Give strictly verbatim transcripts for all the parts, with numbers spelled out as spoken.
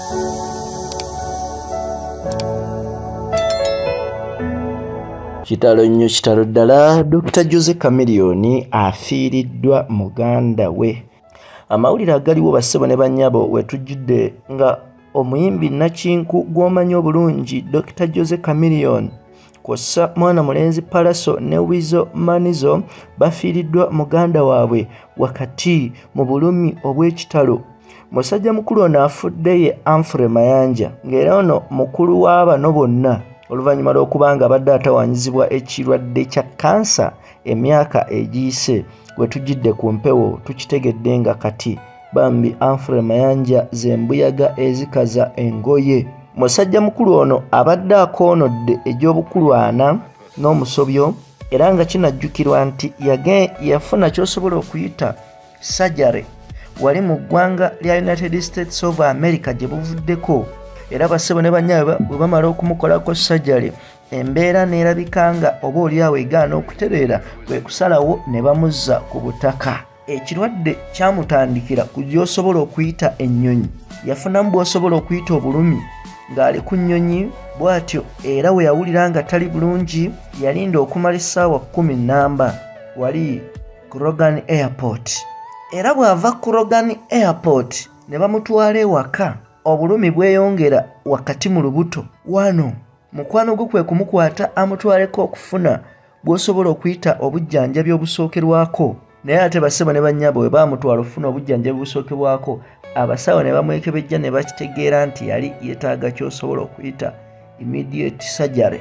Kitalo nnyo kitalo ddala. Doctor Jose Chameleone afiiriddwa muganda we. Amawulire agaliwo bassebo ne bannyabo wetujjidde nga omuyimbi nakinku gw'omanyi obulungi Doctor Jose Chameleone kw'ossa mwana mulenzi Pallaso ne Weasel Manizo bafiiriddwa muganda waabwe wakati mu bulumi obw'ekitalo. Musajja mukulu ono afudde ye Humphrey Mayanja ng'era ono mukulu w'abano bonna oluvannyuma lw'okuba nga abadde atawanyizibwa ekirwadde kya kansa emyaka egiyise. We tujjidde ku mpewo tukitegedde nga kati bambi Humphrey Mayanja z'embuyaga ezikaza engoye. Musajja mukulu ono abadde akoonodde egy'obukulu ana n'omusobyo era nga kinajjukirwa nti yafuna ky'osobola okuyita surgery wali mu ggwanga lya United States of America gye buvuddeko. Era bassebo ne bannyaabwe bwe bamala okumukolako surgery embeera neerabika nga oba oliawo egaana okutereera kwe kusalawo ne bamuzza ku butaka. Ekirwadde kyamutandikira ku gy'osobola okuyita ennyonyi. Yafunamu bw'osobola okuyita obulumi ng'ali ku nnyonyi bw'atyo, era we yawulira nga tali bulungi yalinda okumala essaawa kkumi nnamba wali ku Logan Airport. Era bw'ava ku Logan Airport ne bamutwala ewaka, obulumi bweyongera wakati mu lubuto. Wano mukwano gwe kwe kumukwata amutwaleko okufuna bw'osobola okuyita obujjanjabi obusookerwako. Naye ate bassebo ne bannyabo bwe baamutwala okufuna obujjanjabi obusookerwako, abasawo ne bamwekebejja ne bakitegeera nti yali yeetaaga ky'osobola okuyita immediate surgery.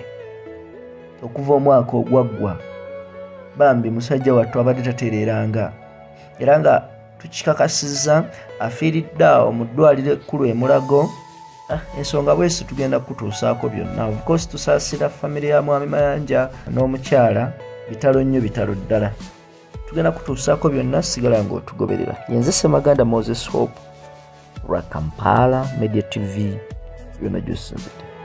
Okuva omwaka ogwaggwa bambi musajja wattu abadde tatereeranga, era nga tukikakasizza afiiridde awo mu ddwaliro ekkulu e Mulago. Ah, ensonga bwesi tugenda kutuusaako byonna. Of course tusaasira famire ya mwami Mayanja n'omukyala, bitalo nnyo bitalo ddala. Tugenda kutuusaako byonna, sigala ng'otugoberera. Yenze Ssemaganda Moses Hope lwa Kampala Media T V, byonna gy'osinzidde.